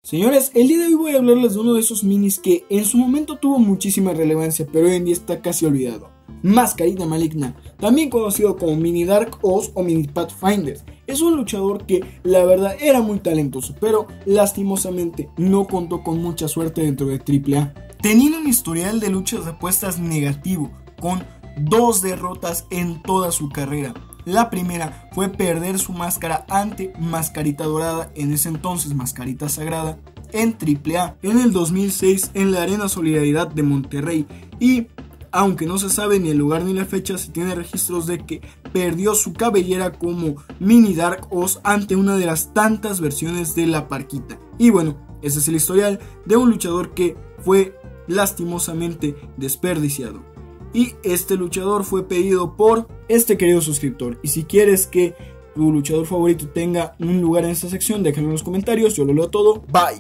Señores, el día de hoy voy a hablarles de uno de esos minis que en su momento tuvo muchísima relevancia, pero hoy en día está casi olvidado. Mascarita Maligna, también conocido como Mini Dark Oz o Mini Pathfinder. Es un luchador que la verdad era muy talentoso, pero lastimosamente no contó con mucha suerte dentro de AAA. Teniendo un historial de luchas de apuestas negativo, con 2 derrotas en toda su carrera. La primera fue perder su máscara ante Mascarita Dorada, en ese entonces Mascarita Sagrada, en AAA en el 2006 en la Arena Solidaridad de Monterrey, y aunque no se sabe ni el lugar ni la fecha, se tiene registros de que perdió su cabellera como Mini Dark Oz ante una de las tantas versiones de la Parquita. Y bueno, ese es el historial de un luchador que fue lastimosamente desperdiciado. Y este luchador fue pedido por este querido suscriptor. Y si quieres que tu luchador favorito tenga un lugar en esta sección, déjalo en los comentarios, yo lo leo todo. Bye.